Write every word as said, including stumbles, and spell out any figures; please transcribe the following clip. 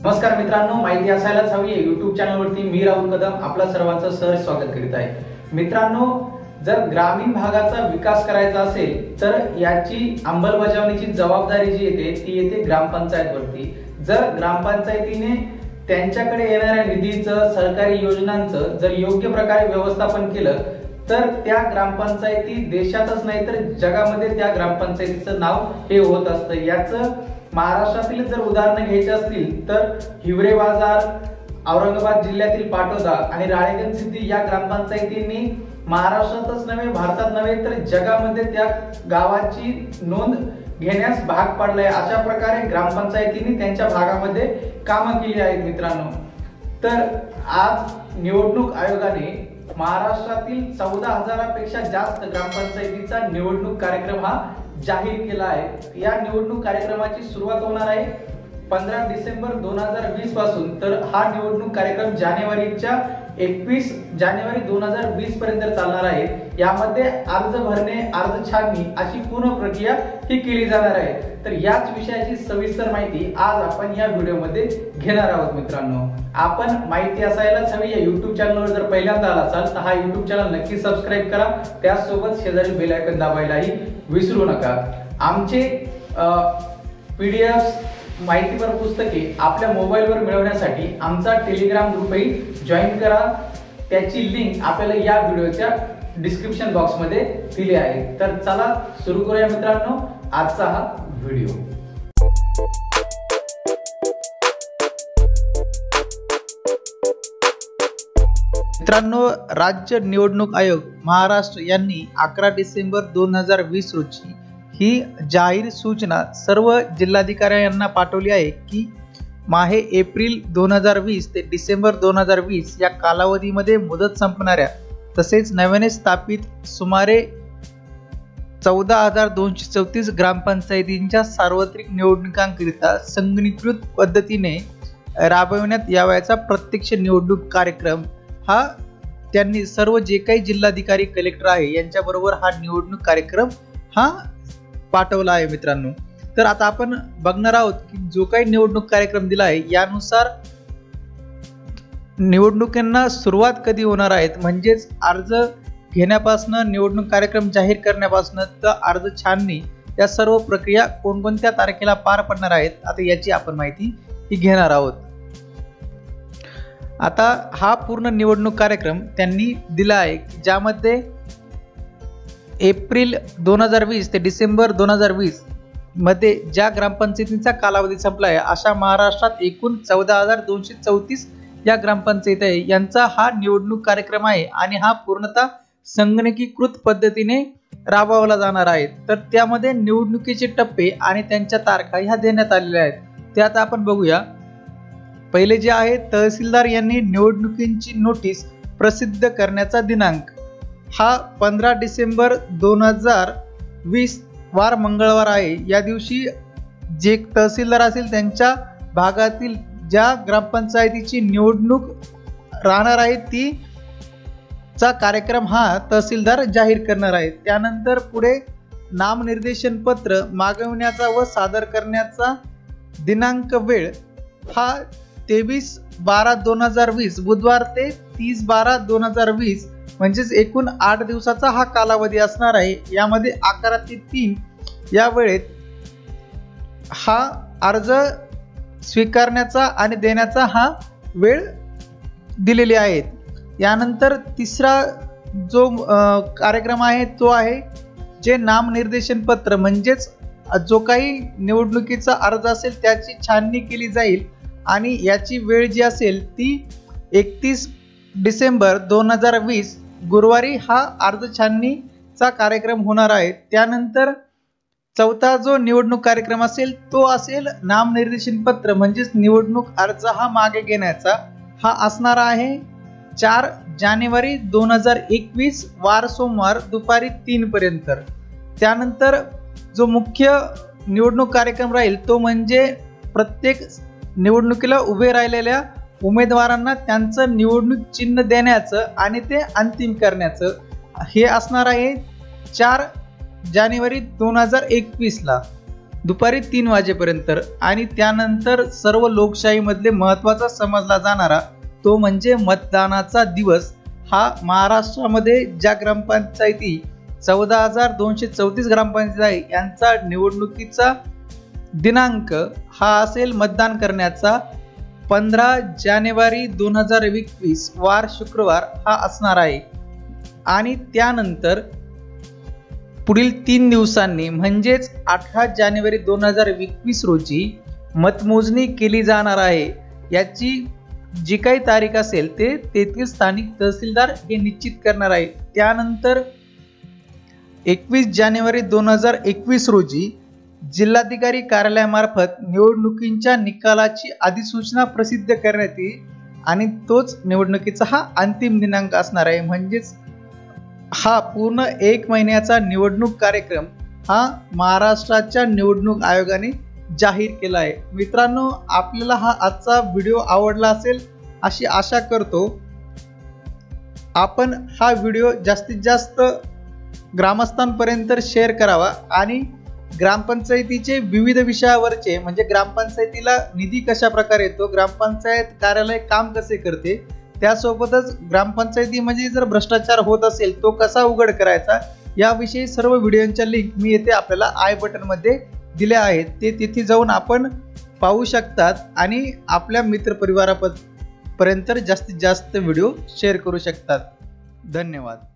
नमस्कार मित्रांनो, माहिती असायलाच हवी या यूट्यूब चॅनलवरती मी राहुल कदम आपला सर्वांचं सहर्ष स्वागत करीत आहे। मित्रांनो, जर ग्रामीण भागाचा विकास करायचा असेल तर याची अंमलबजावणीची जबाबदारी जी येते ती येते ग्रामपंचायतवरती। जर ग्रामपंचायतीने त्यांच्याकडे येणाऱ्या निधीचं, सरकारी योजनांचं जर योग्य प्रकारे व्यवस्थापन केलं तर त्या ग्रामपंचायती देशातच नाही तर जगामध्ये त्या ग्रामपंचायतीचं नाव हे होत असतं। याचं महाराष्ट्रातील जर उदाहरण घ्यायचे असतील तर हिवरे बाजार, औरंगाबाद जिल्ह्यातील पाटोदा आणि राळेगण सिद्धी या ग्रामपंचायतींनी महाराष्ट्रातच नव्हे, भारतात नव्हे तर जगामध्ये त्या गावाची नोंद घेण्यास भाग पडलाय। अशा प्रकारे ग्रामपंचायतींनी त्यांच्या भागामध्ये कामं केली आहेत। मित्रांनो, तर आज निवडणूक आयोगाने महाराष्ट्रातील चौदा हजारापेक्षा जास्त ग्रामपंचायतीचा निवडणूक कार्यक्रम हा जाहीर केला आहे। या निवडणूक कार्यक्रमाची सुरुवात होणार आहे पंधरा डिसेंबर दोन हजार वीस पासून। तर हा निवडणूक कार्यक्रम जानेवारीच्या एकवीस जानेवारी दोन हजार वीस पर्यंत चालणार आहे। यामध्ये अर्ज भरणे, अर्ज छाननी अशी पूर्ण प्रक्रिया ही केली जाणार आहे। तर याच विषयाची सविस्तर माहिती आज आपण या व्हिडिओमध्ये घेणार आहोत। मित्रांनो, आपण माहिती असायलाच हवी या यूट्यूब चॅनलवर जर पहिल्यांदा आला असाल तर हा यूट्यूब चॅनल नक्की सबस्क्राईब करा, त्याचसोबत शेजारी बेल आयकॉन दाबायलाही विसरू नका। आमचे पीडीएफ माहितीपर पुस्तके आपल्या मोबाईलवर मिळवण्यासाठी आमचा टेलिग्राम ग्रुपही जॉईन करा। त्याची लिंक आपल्याला या व्हिडिओच्या डिस्क्रिप्शन बॉक्स मध्ये दिली आहे। तर चला सुरू करूया मित्रांनो आजचा हा व्हिडिओ। मित्रांनो, राज्य निवडणूक आयोग महाराष्ट्र यांनी अकरा डिसेंबर दोन हजार वीस रोजी ही जाहीर सूचना सर्व जिल्हाधिकाऱ्यांना पाठवली आहे की माहे एप्रिल दोन हजार वीस ते डिसेंबर दोन हजार वीस या कालावधीमध्ये मुदत संपणाऱ्या तसेच नव्याने स्थापित सुमारे चौदा हजार दोनशे चौतीस ग्रामपंचायतींच्या सार्वत्रिक निवडणुकांकरिता संगणकीकृत पद्धतीने राबविण्यात यावयाचा प्रत्यक्ष निवडणूक कार्यक्रम हा त्यांनी सर्व जे काही जिल्हाधिकारी, कलेक्टर आहे यांच्याबरोबर हा निवडणूक कार्यक्रम हा पाठवला आहे। मित्रांनो, तर आता आपण बघणार आहोत की जो काही निवडणूक कार्यक्रम दिला आहे यानुसार निवडणुकांना सुरुवात कधी होणार आहेत, म्हणजेच अर्ज घेण्यापासून, निवडणूक कार्यक्रम जाहीर करण्यापासून तर अर्ज छाननी या सर्व प्रक्रिया कोणकोणत्या तारखेला पार पडणार आहेत, आता याची आपण माहिती ही घेणार आहोत। आता हा पूर्ण निवडणूक कार्यक्रम त्यांनी दिला आहे ज्यामध्ये एप्रिल दोन हजार वीस ते डिसेंबर दोन हजार वीस मध्ये ज्या ग्रामपंचायतींचा कालावधी संपला आहे अशा महाराष्ट्रात एकूण चौदा हजार दोनशे चौतीस या ग्रामपंचायत आहे यांचा हा निवडणूक कार्यक्रम आहे आणि हा पूर्णतः संगणकीकृत पद्धतीने राबवला जाणार आहे। तर त्यामध्ये निवडणुकीचे टप्पे आणि त्यांच्या तारखा ह्या देण्यात आलेल्या आहेत। ते आता आपण बघूया। पहिले जे आहे, तहसीलदार यांनी निवडणुकीची नोटीस प्रसिद्ध करण्याचा दिनांक हा पंधरा डिसेंबर दोन हजार वीस वार मंगळवार आहे। या दिवशी जे तहसीलदार असेल त्यांच्या भागातील ज्या ग्रामपंचायतीची निवडणूक राहणार आहे ती चा कार्यक्रम हा तहसीलदार जाहीर करणार आहे। त्यानंतर पुढे नामनिर्देशन पत्र मागवण्याचा व सादर करण्याचा दिनांक वेळ हा तेवीस बारा दोन हजार वीस बुधवार ते तीस बारा दोन हजार वीस म्हणजेच एकूण आठ दिवसाचा हा कालावधी असणार आहे। यामध्ये अकरा ते तीन या वेळेत हा अर्ज स्वीकारण्याचा आणि देण्याचा हा वेळ दिलेली आहेत। यानंतर तिसरा जो कार्यक्रम आहे तो आहे जे नामनिर्देशन पत्र, म्हणजेच जो काही निवडणुकीचा अर्ज असेल त्याची छाननी केली जाईल आणि याची वेळ जी असेल ती एकतीस डिसेंबर दोन हजार वीस गुरुवारी हा अर्ज छाननीचा कार्यक्रम होणार आहे। त्यानंतर चौथा जो निवडणूक कार्यक्रम असेल तो असेल नामनिर्देशन पत्र म्हणजेच निवडणूक अर्ज हा मागे घेण्याचा, हा असणार आहे चार जानेवारी दोन हजार एकवीस वार सोमवार दुपारी तीन पर्यंत। त्यानंतर जो मुख्य निवडणूक कार्यक्रम राहील तो म्हणजे प्रत्येक निवडणुकीला उभे राहिलेल्या उमेदवारांना त्यांचं निवडणूक चिन्ह देण्याचं आणि ते अंतिम करण्याचं हे असणार आहे चार जानेवारी दोन हजार एकवीस ला। दुपारी तीन वाजेपर्यंत आणि त्यानंतर सर्व लोकशाहीमधले महत्त्वाचा समजला जाणारा तो म्हणजे मतदानाचा दिवस हा महाराष्ट्रामध्ये ज्या ग्रामपंचायती चौदा हजार दोनशे चौतीस ग्रामपंचायत आहे यांचा निवडणुकीचा दिनांक हा असेल मतदान करण्याचा पंधरा जानेवारी दोन हजार एकवीस वार शुक्रवार हा असणार आहे। आणि त्यानंतर पुढील तीन दिवसांनी म्हणजेच अठरा जानेवारी दोन हजार एकवीस रोजी मतमोजणी केली जाणार आहे। याची जी काही तारीख असेल ते तेथील स्थानिक तहसीलदार हे निश्चित करणार आहे। त्यानंतर एकवीस जानेवारी दोन हजार एकवीस रोजी जिल्हाधिकारी कार्यालयामार्फत निवडणुकींच्या निकालाची अधिसूचना प्रसिद्ध करण्यात येईल आणि तोच निवडणुकीचा हा अंतिम दिनांक असणार आहे। म्हणजेच हा पूर्ण एक महिन्याचा निवडणूक कार्यक्रम हा महाराष्ट्राच्या निवडणूक आयोगाने जाहीर केला आहे। मित्रांनो, आपल्याला हा आजचा व्हिडिओ आवडला असेल अशी आशा करतो। आपण हा व्हिडिओ जास्तीत जास्त ग्रामस्थांपर्यंत शेअर करावा आणि ग्रामपंचायतीचे विविध विषयावरचे म्हणजे ग्रामपंचायतीला निधी कशा प्रकारे येतो, ग्रामपंचायत कार्यालय काम कसे करते, त्यासोबतच ग्रामपंचायतीमध्ये जर भ्रष्टाचार होत असेल तो कसा उघड करायचा याविषयी सर्व व्हिडिओंच्या लिंक मी येथे आपल्याला आय बटन मध्ये दिले आहेत। ते तिथे जाऊन आपण पाहू शकतात आणि आपल्या मित्रपरिवारापर्यंत जास्तीत जास्त व्हिडिओ शेअर करू शकतात। धन्यवाद।